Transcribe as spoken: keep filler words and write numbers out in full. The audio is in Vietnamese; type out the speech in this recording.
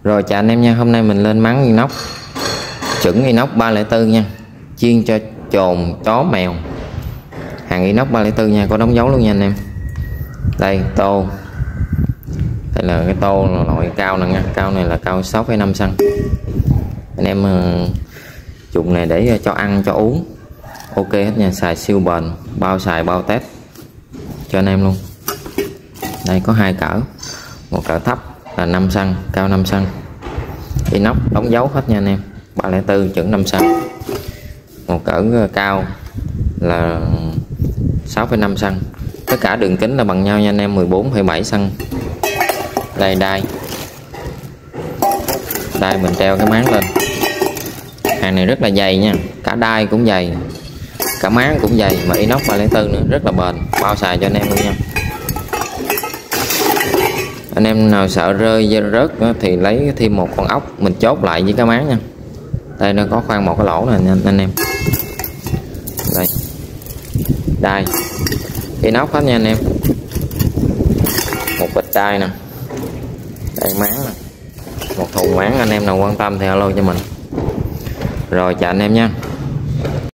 Rồi chào anh em nha, hôm nay mình lên máng inox chuẩn inox ba không bốn nha, chuyên cho chồn chó mèo, hàng inox ba không bốn nha, có đóng dấu luôn nha anh em. Đây tô, đây là cái tô là loại cao nè nha, cao này là cao sáu phẩy năm xăng. Anh em uh, dùng này để cho ăn cho uống ok hết nha, xài siêu bền, bao xài bao test cho anh em luôn. Đây có hai cỡ, một cỡ thấp là năm xăng, cao năm xăng, inox đóng dấu hết nha anh em, ba không bốn chuẩn năm xăng. Một cỡ cao là sáu phẩy năm xăng, tất cả đường kính là bằng nhau nha anh em, mười bốn phẩy bảy xăng. Đây đai, đai mình treo cái máng lên, hàng này rất là dày nha, cả đai cũng dày, cả máng cũng dày, mà inox ba không bốn nữa, rất là bền, bao xài cho anh em luôn nha. Anh em nào sợ rơi rớt thì lấy thêm một con ốc mình chốt lại với cái máng nha. Đây nó có khoan một cái lỗ này anh, anh em. Đây đai inox hết nha anh em, một bịch đai nè, đây máng nè, một thùng máng. Anh em nào quan tâm thì alo cho mình. Rồi chào anh em nha.